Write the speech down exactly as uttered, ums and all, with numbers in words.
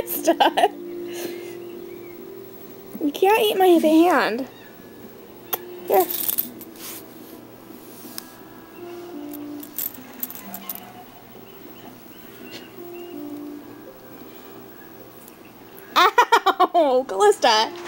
Calista! You can't eat my hand. Here. Ow! Calista!